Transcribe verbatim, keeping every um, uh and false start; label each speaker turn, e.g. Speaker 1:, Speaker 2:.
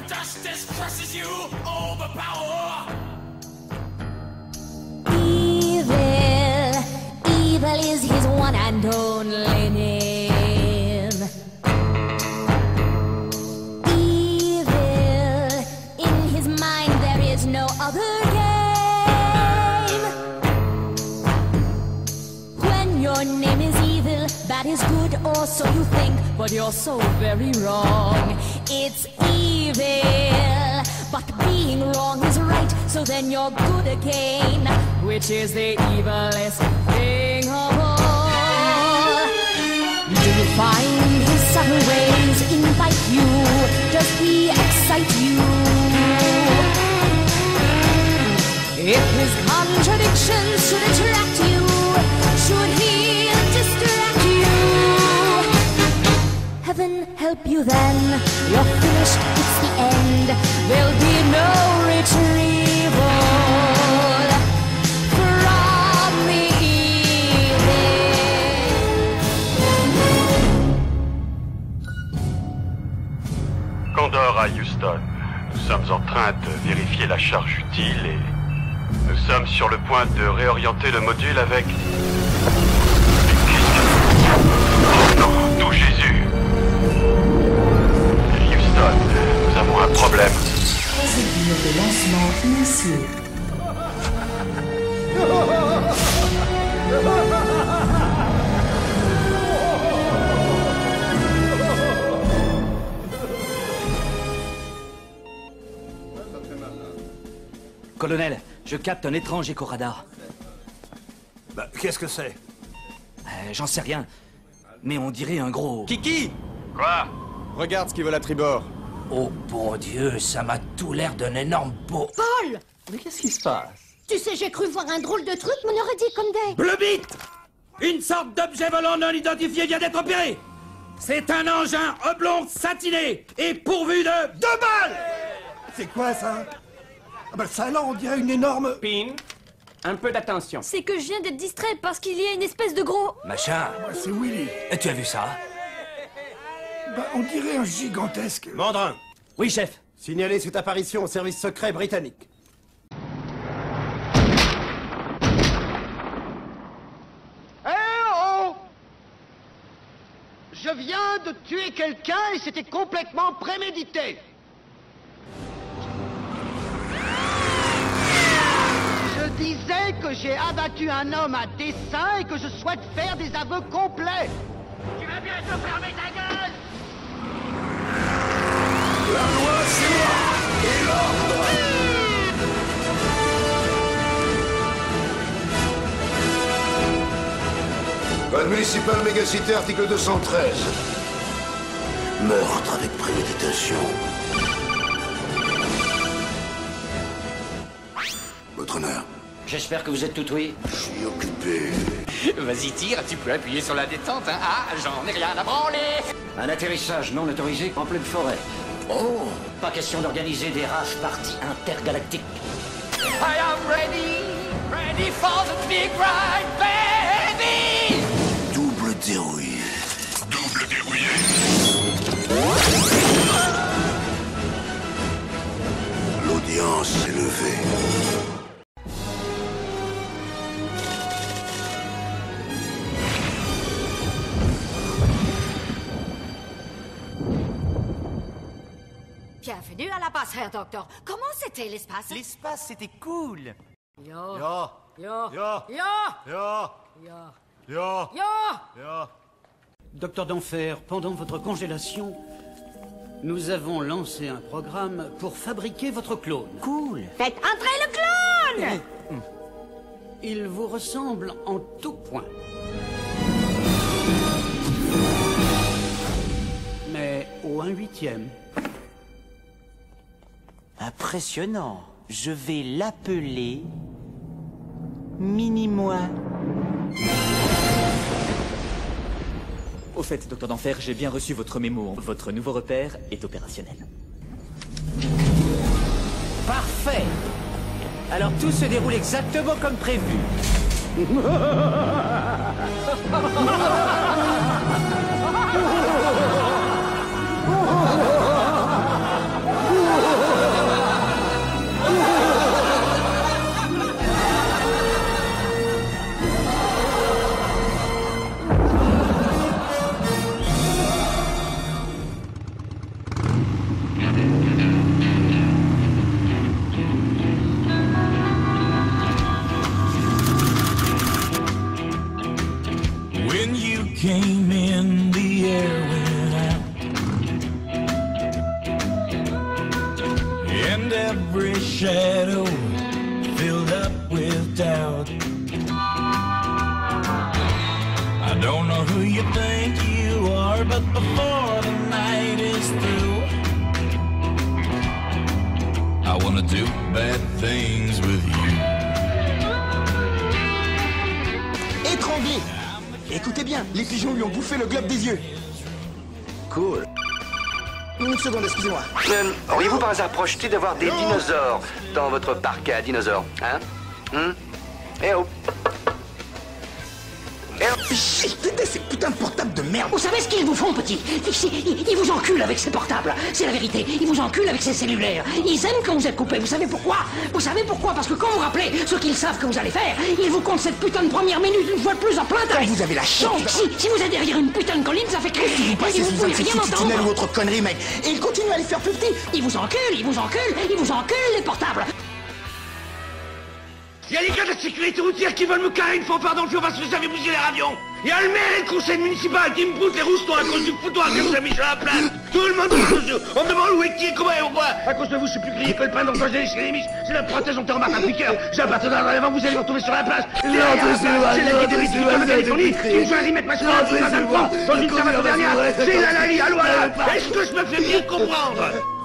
Speaker 1: justice crushes you, overpower.
Speaker 2: Evil, evil is his one and only name. Evil, in his mind there is no other game. When your name is evil, bad is good, or so you think, but you're so very wrong. It's evil, but being wrong is right, so then you're good again, which is the evilest thing of all. Do you find his subtle ways invite you? Does he excite you? If his contradictions should attract you, should he distract you? Heaven help you then, you're finished, it's the end. There'll be no retrieval from the evil.
Speaker 3: Condor à Houston. Nous sommes en train de vérifier la charge utile et nous sommes sur le point de réorienter le module avec... Oh non, tout Jésus! Houston, nous avons un problème.
Speaker 4: Procédure de lancement initiée.
Speaker 5: Colonel, je capte un étrange écho-radar.
Speaker 6: Bah, qu'est-ce que c'est?
Speaker 5: Euh, J'en sais rien. Mais on dirait un gros...
Speaker 6: Kiki!
Speaker 3: Quoi?
Speaker 7: Regarde ce qui vole à tribord.
Speaker 6: Oh bon Dieu, ça m'a tout l'air d'un énorme beau...
Speaker 8: Paul!
Speaker 6: Mais qu'est-ce qui se passe?
Speaker 8: Tu sais, j'ai cru voir un drôle de truc, mais on aurait dit comme des...
Speaker 1: Bleu-bit! Une sorte d'objet volant non identifié vient d'être opéré. C'est un engin oblong satiné et pourvu de... deux balles!
Speaker 9: C'est quoi ça? Ah bah ça là, on dirait une énorme...
Speaker 10: Pin, un peu d'attention.
Speaker 2: C'est que je viens d'être distrait parce qu'il y a une espèce de gros...
Speaker 6: Machin.
Speaker 9: Ah, c'est Willy.
Speaker 6: Et tu as vu ça?
Speaker 9: Bah on dirait un gigantesque...
Speaker 7: Mandrin,
Speaker 5: Oui, chef.
Speaker 7: signalez cette apparition au service secret britannique.
Speaker 11: Eh oh! Je viens de tuer quelqu'un et c'était complètement prémédité. Je disais que j'ai abattu un homme à dessein et que je souhaite faire des aveux complets. Tu vas bientôt fermer ta gueule!
Speaker 9: La loi, c'est moi! Et l'ordre!
Speaker 12: Code municipal mégacité, article deux cent treize. Meurtre avec préméditation. Votre honneur.
Speaker 6: J'espère que vous êtes tout oui.
Speaker 12: Je suis occupé.
Speaker 10: Vas-y, tire, tu peux appuyer sur la détente, hein. Ah, j'en ai rien à branler.
Speaker 6: Un atterrissage non autorisé en pleine forêt.
Speaker 12: Oh!
Speaker 6: Pas question d'organiser des rage parties intergalactiques.
Speaker 10: I am ready, ready for the big ride, baby.
Speaker 12: Double dérouillé. Double dérouillé. L'audience est levée.
Speaker 8: Bienvenue à la base, Herr Docteur. Comment c'était l'espace?
Speaker 13: L'espace, c'était cool.
Speaker 8: Yo.
Speaker 7: Yo.
Speaker 8: Yo.
Speaker 7: Yo.
Speaker 8: Yo.
Speaker 7: Yo.
Speaker 8: Yo.
Speaker 7: Yo.
Speaker 8: Yo.
Speaker 7: Yo.
Speaker 14: Docteur d'Enfer, pendant votre congélation, nous avons lancé un programme pour fabriquer votre clone.
Speaker 13: Cool.
Speaker 8: Faites entrer le clone!
Speaker 14: Il vous ressemble en tout point. Mais au un huitième.
Speaker 13: Impressionnant. Je vais l'appeler... Mini-moi.
Speaker 5: Au fait, Docteur d'Enfer, j'ai bien reçu votre mémo. Votre nouveau repère est opérationnel.
Speaker 13: Parfait. Alors tout se déroule exactement comme prévu.
Speaker 15: then the air went out, and every shadow filled up with doubt. I don't know who you think you are, but before the night is through, I wanna do bad things with you.
Speaker 16: Étranglé. Écoutez bien, les pigeons lui ont bouffé le globe des yeux. Cool. Une seconde, excusez-moi.
Speaker 17: Euh, Auriez-vous par hasard projeté d'avoir des dinosaures dans votre parc à dinosaures, hein? Hum? Eh oh!
Speaker 16: J'ai détesté ces putains de portables de merde.
Speaker 11: Vous savez ce qu'ils vous font, petit? Ils, ils vous enculent avec ces portables. C'est la vérité. Ils vous enculent avec ces cellulaires. Ils aiment quand vous êtes coupé. Vous savez pourquoi? Vous savez pourquoi? Parce que quand vous rappelez ce qu'ils savent que vous allez faire, ils vous comptent cette putain de première minute une fois de plus en plein temps.
Speaker 16: Vous avez la chance.
Speaker 11: Donc, si, si vous êtes derrière une putain de colline, ça fait crier.
Speaker 16: Vous passez
Speaker 11: vous
Speaker 16: sous
Speaker 11: pouvez
Speaker 16: un de ces
Speaker 11: rien
Speaker 16: petits
Speaker 11: entendre.
Speaker 16: tunnels ou autre connerie, mec. Et ils continuent à les faire plus petits.
Speaker 11: Ils vous enculent, ils vous enculent, ils vous enculent les portables.
Speaker 18: Il y a les gars de la sécurité routière qui veulent me carrer une fanfare dans le feu parce que j'avais bougé les avions. Il y a le maire et le conseil municipal qui me broutent les roustons à cause du foutoir que vous avez mis sur la place. Tout le monde me touche. On me demande où est qui et comment et pourquoi. À cause de vous, je suis plus grillé que le pain, donc quand j'ai léché les miches, c'est la prothèse, on te remarque un piqueur. J'ai un bâton dans l'avant, vous allez me retrouver sur la place. C'est la guédérie qui me téléphonie, qui me fait mettre ma soeur dans un fond, dans une savate dernière. C'est la Lali, allô, là. Est-ce que je me fais bien comprendre?